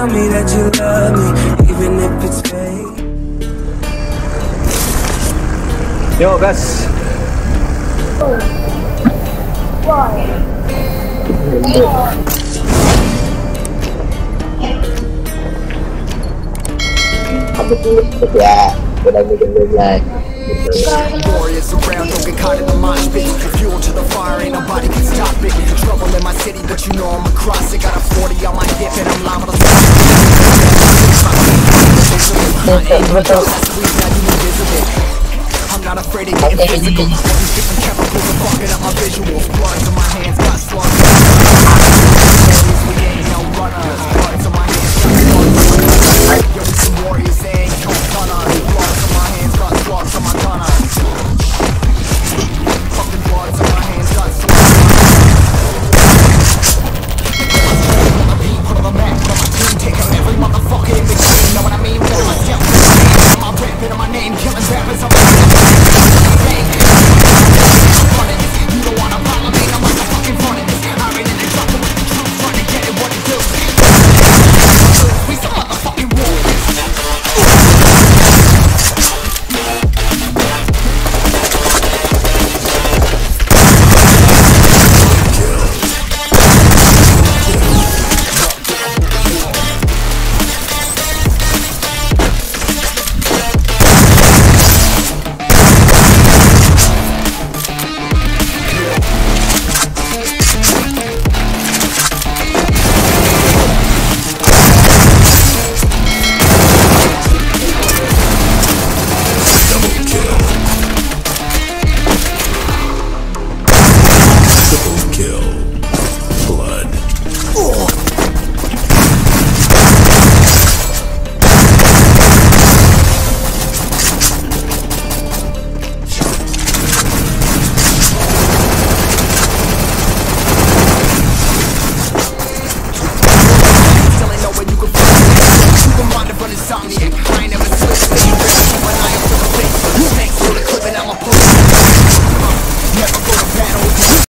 tell me that you love me, even if it's fake. Yo gas. Ya, udah mulai. Warriors around, don't get caught in the mosh pit. Fuel to the fire, ain't nobody can stop it. Trouble in my city, but you know I'm across it. Got a 40 on my hip and I'm liable to I'm not afraid of getting physical. All these different chemicals are fucking up my visuals. Blood to my hands, got slugs. We ain't no runners.